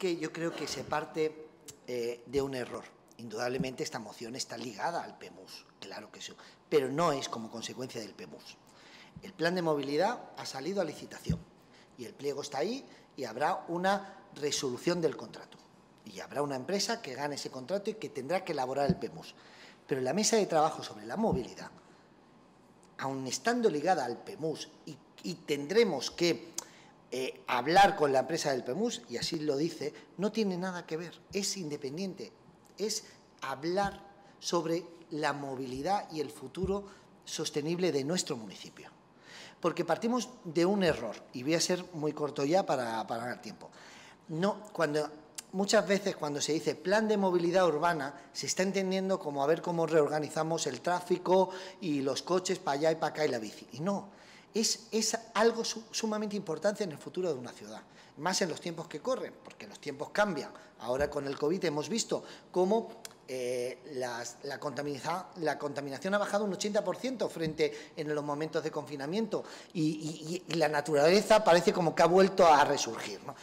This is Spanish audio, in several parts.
que yo creo que se parte de un error. Indudablemente esta moción está ligada al PEMUS, claro que sí, pero no es como consecuencia del PEMUS. El plan de movilidad ha salido a licitación y el pliego está ahí y habrá una resolución del contrato. Y habrá una empresa que gane ese contrato y que tendrá que elaborar el PEMUS. Pero la mesa de trabajo sobre la movilidad, aun estando ligada al PEMUS y tendremos que hablar con la empresa del PEMUS, y así lo dice, no tiene nada que ver, es independiente, es hablar sobre la movilidad y el futuro sostenible de nuestro municipio. Porque partimos de un error, y voy a ser muy corto ya para ganar tiempo. Muchas veces cuando se dice plan de movilidad urbana, se está entendiendo como a ver cómo reorganizamos el tráfico y los coches para allá y para acá y la bici. Y no, es algo sumamente importante en el futuro de una ciudad, más en los tiempos que corren, porque los tiempos cambian. Ahora con el COVID hemos visto cómo la contaminación ha bajado un 80% frente en los momentos de confinamiento y la naturaleza parece como que ha vuelto a resurgir, ¿no?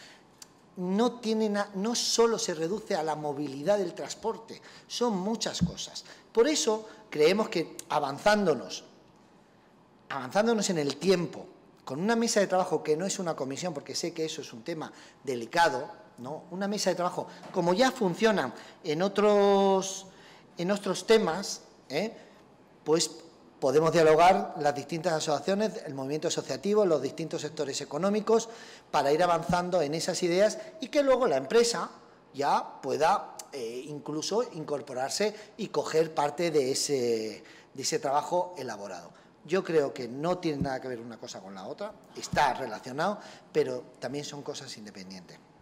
No solo se reduce a la movilidad del transporte, son muchas cosas. Por eso creemos que avanzándonos en el tiempo, con una mesa de trabajo que no es una comisión, porque sé que eso es un tema delicado, ¿no? Una mesa de trabajo, como ya funcionan en otros temas, pues podemos dialogar las distintas asociaciones, el movimiento asociativo, los distintos sectores económicos, para ir avanzando en esas ideas y que luego la empresa ya pueda incluso incorporarse y coger parte de ese trabajo elaborado. Yo creo que no tiene nada que ver una cosa con la otra, está relacionado, pero también son cosas independientes.